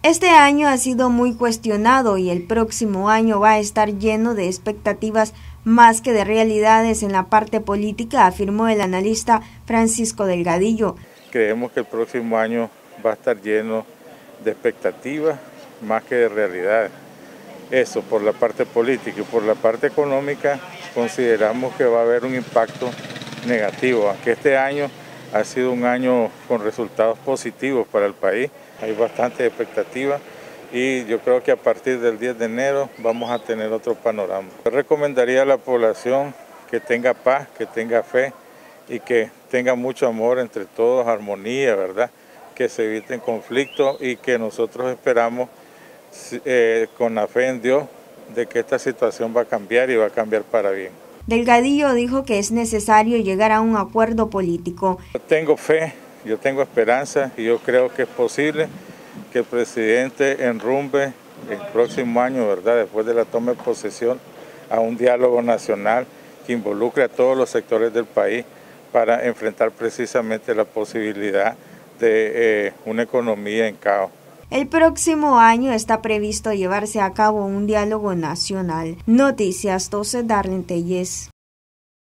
Este año ha sido muy cuestionado y el próximo año va a estar lleno de expectativas más que de realidades en la parte política, afirmó el analista Francisco Delgadillo. Creemos que el próximo año va a estar lleno de expectativas más que de realidades. Eso por la parte política, y por la parte económica consideramos que va a haber un impacto negativo, aunque este año ha sido un año con resultados positivos para el país. Hay bastante expectativa y yo creo que a partir del 10 de enero vamos a tener otro panorama. Yo recomendaría a la población que tenga paz, que tenga fe y que tenga mucho amor entre todos, armonía, ¿verdad? Que se eviten conflictos y que nosotros esperamos con la fe en Dios de que esta situación va a cambiar y va a cambiar para bien. Delgadillo dijo que es necesario llegar a un acuerdo político. Yo tengo fe, yo tengo esperanza y yo creo que es posible que el presidente enrumbe el próximo año, ¿verdad?, después de la toma de posesión, a un diálogo nacional que involucre a todos los sectores del país para enfrentar precisamente la posibilidad de una economía en caos. El próximo año está previsto llevarse a cabo un diálogo nacional. Noticias 12, Darlene Telles.